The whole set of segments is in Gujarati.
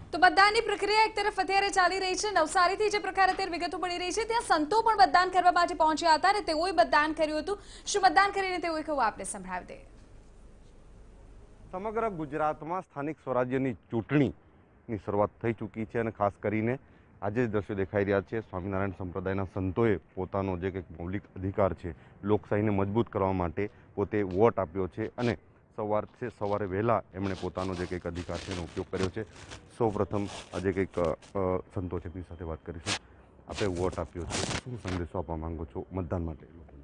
તો મતદાનની પ્રક્રિયા એક તરફ અત્યારે ચાલી રહી છે। નવસારીથી જે પ્રકારે અત્યારે વિગતો મળી રહી છે, ત્યાં સંતો પણ મતદાન કરવા માટે પહોંચ્યા હતા અને તેઓએ મતદાન કર્યું હતું। શું મતદાન કરીને તેઓએ કહ્યું, આપને સંભળાવી દઈએ। સમગ્ર ગુજરાતમાં સ્થાનિક સ્વરાજ્યની ચૂંટણીની શરૂઆત થઈ ચૂકી છે અને ખાસ કરીને આજે જ દ્રશ્યો દેખાઈ રહ્યા છે। સ્વામિનારાયણ સંપ્રદાયના સંતોએ પોતાનો જે કંઈક મૌલિક અધિકાર છે, લોકશાહીને મજબૂત કરવા માટે પોતે વોટ આપ્યો છે અને સવારે વહેલા એમણે પોતાનો જે કંઈક અધિકાર છે એનો ઉપયોગ કર્યો છે। સૌપ્રથમ આજે કંઈક સંતો છે એમની સાથે વાત કરીશું। આપણે વોટ આપ્યો છે, શું સંદેશો આપવા માંગો છો મતદાન માટે?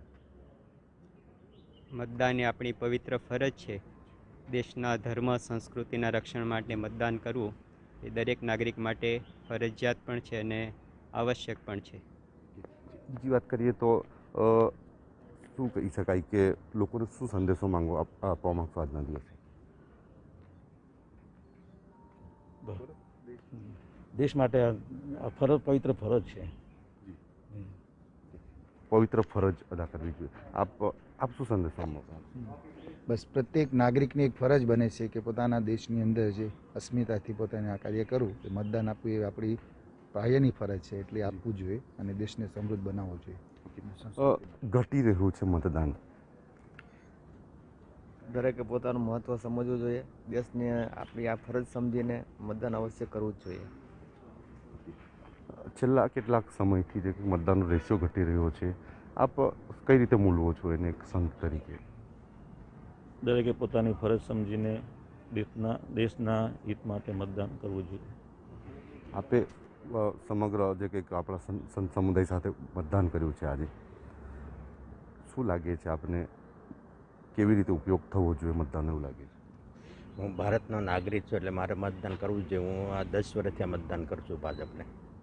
મતદાન એ આપણી પવિત્ર ફરજ છે। દેશના ધર્મ સંસ્કૃતિના રક્ષણ માટે મતદાન કરવું એ દરેક નાગરિક માટે ફરજિયાત પણ છે અને આવશ્યક પણ છે। બીજી વાત કરીએ તો શું કહી શકાય કે લોકોને શું સંદેશો આપવા માંગશો આજના દિવસે? દેશ માટે ફરજ, પવિત્ર ફરજ છે। પવિત્ર ફરજ અદા કરવી જોઈએ। આપ શું સંદેશો આપો? બસ પ્રત્યેક નાગરિકની એક ફરજ બને છે કે પોતાના દેશની અંદર જે અસ્મિતાથી પોતાને આ કાર્ય કરવું, એ મતદાન આપવું એ આપણી પાયાની ફરજ છે, એટલે આપવું જોઈએ અને દેશને સમૃદ્ધ બનાવવો જોઈએ। ઘટી રહ્યું છે મતદાન, દરેકે પોતાનું મહત્ત્વ સમજવું જોઈએ। દેશને આપણી આ ફરજ સમજીને મતદાન અવશ્ય કરવું જ જોઈએ। છેલ્લા કેટલાક સમયથી જે મતદાનનો રેશિયો ઘટી રહ્યો છે, આપ કઈ રીતે મૂલવો છો એને એક સંત તરીકે? દરેકે પોતાની ફરજ સમજીને દેશના હિત માટે મતદાન કરવું જોઈએ। આપે સમગ્ર જે કંઈક આપણા સંત સમુદાય સાથે મતદાન કર્યું છે, આજે શું લાગે છે આપને, કેવી રીતે ઉપયોગ થવો જોઈએ મતદાન, એવું લાગે છે? હું ભારતનો નાગરિક છું એટલે મારે મતદાન કરવું જ જોઈએ। હું આ 10 વર્ષથી મતદાન કરું છું ભાજપને।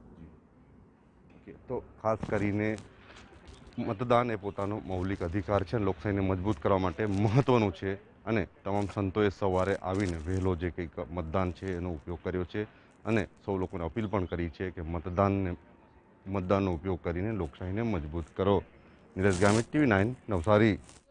તો ખાસ કરીને મતદાન એ પોતાનો મૌલિક અધિકાર છે, લોકશાહીને મજબૂત કરવા માટે મહત્ત્વનું છે અને તમામ સંતોએ સવારે આવીને વહેલો જે કંઈક મતદાન છે એનો ઉપયોગ કર્યો છે અને સૌ લોકોને અપીલ પણ કરી છે કે મતદાનનો ઉપયોગ કરીને લોકશાહીને મજબૂત કરો। નીરજ ગામિત, TV9 નવસારી।